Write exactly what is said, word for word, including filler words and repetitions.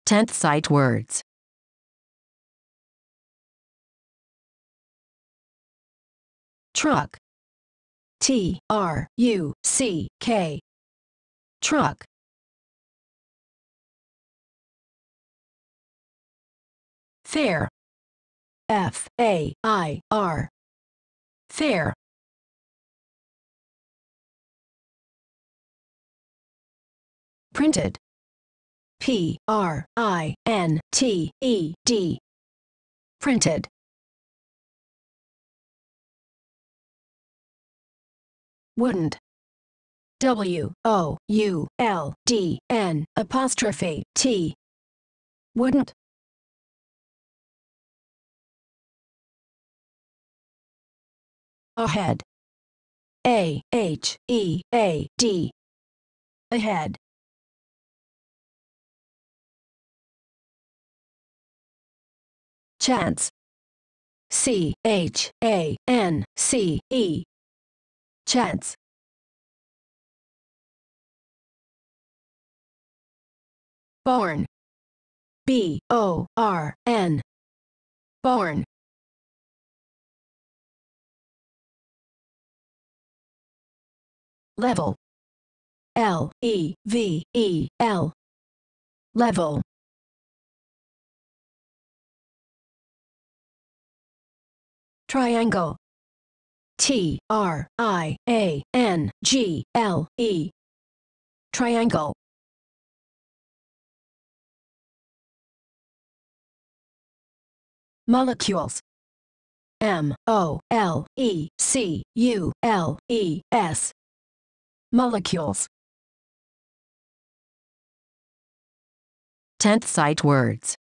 tenth sight words. Truck. T R U C K. Truck. Fair. F A I R. Fair. Printed. P R I N T E D. Printed. Wouldn't. W O U L D N apostrophe T. Wouldn't. Ahead. A H E A D. Ahead. Chance. C H A N C E. Chance. Born. B O R N. Born. Level. L E V E L. Level. Triangle. T R I A N G L E. Triangle. Molecules. M O L E C U L E S. Molecules. tenth sight words.